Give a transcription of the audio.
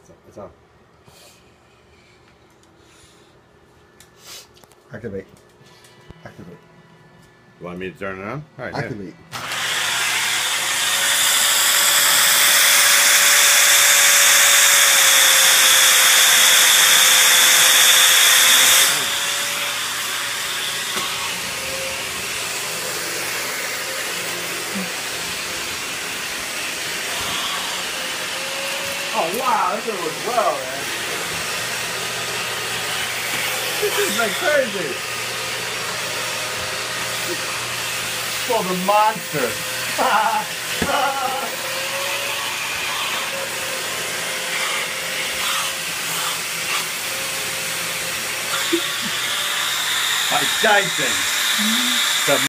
It's on. Activate. Activate. You want me to turn it on? All right. Activate. Yeah. Oh wow, this one was well, man. This is like crazy. For the monster. By Dyson.